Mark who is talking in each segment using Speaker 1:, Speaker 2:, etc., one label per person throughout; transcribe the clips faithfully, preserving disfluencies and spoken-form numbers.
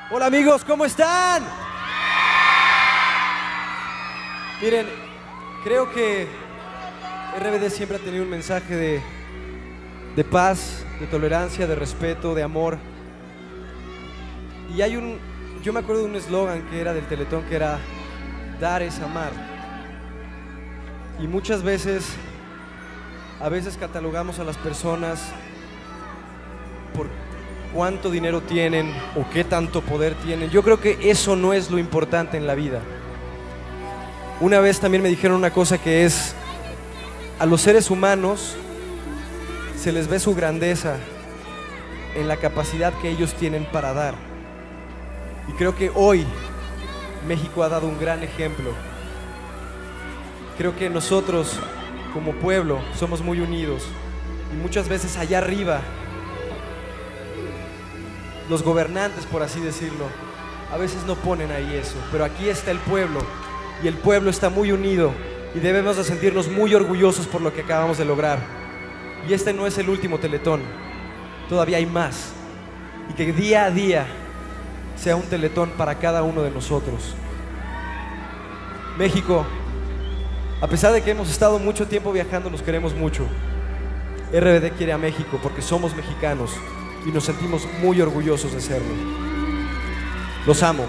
Speaker 1: Hola amigos, ¿cómo están? Miren, creo que R B D siempre ha tenido un mensaje de, de paz, de tolerancia, de respeto, de amor. Y hay un, yo me acuerdo de un eslogan que era del Teletón, que era dar es amar. Y muchas veces, a veces catalogamos a las personas por cuánto dinero tienen o qué tanto poder tienen. Yo creo que eso no es lo importante en la vida. Una vez también me dijeron una cosa que es: a los seres humanos se les ve su grandeza en la capacidad que ellos tienen para dar. Y creo que hoy México ha dado un gran ejemplo. Creo que nosotros como pueblo somos muy unidos y muchas veces allá arriba los gobernantes, por así decirlo, a veces no ponen ahí eso, pero aquí está el pueblo y el pueblo está muy unido y debemos de sentirnos muy orgullosos por lo que acabamos de lograr. Y este no es el último Teletón, todavía hay más, y que día a día sea un Teletón para cada uno de nosotros. México, a pesar de que hemos estado mucho tiempo viajando, nos queremos mucho. R B D quiere a México porque somos mexicanos y nos sentimos muy orgullosos de serlo. Los amo.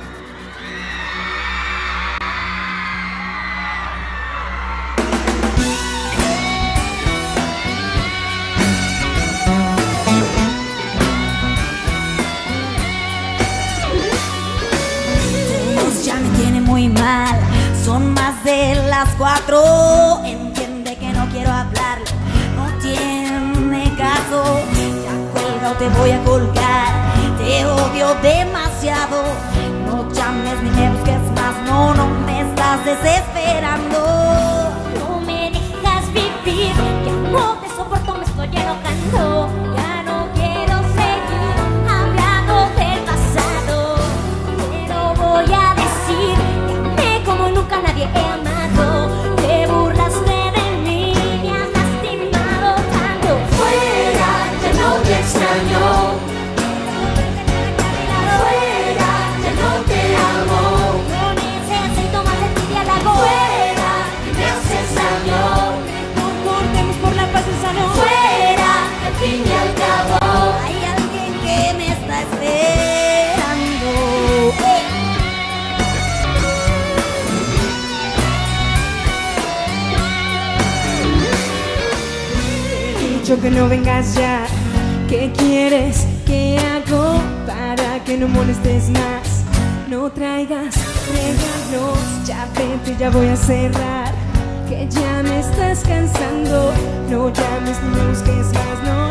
Speaker 2: Ya me tiene muy mal, son más de las cuatro. Entiende que no quiero hablarle, no tiene caso. No te voy a colgar, te odio demasiado. No llames ni me busques más, no, no me estás desesperando.
Speaker 3: No me dejas vivir, ya no te soporto, me estoy enojando. Ya no quiero seguir hablando del pasado. Pero voy a decir que amé como nunca nadie he amado. Te burlaste de mí, me has lastimado tanto. Fuera, ya no te extraño. Fuera, ya no te amo. No necesito más de ti diálogo. Fuera, que me haces daño. Comportemos por la paz y sano. Fuera, al fin y al cabo
Speaker 2: hay alguien que me está esperando. ¡Eh!
Speaker 4: He dicho que no vengas ya. ¿Qué quieres? ¿Qué hago para que no molestes más? No traigas regalos, ya vete, ya voy a cerrar. Que ya me estás cansando, no llames ni me busques más, no.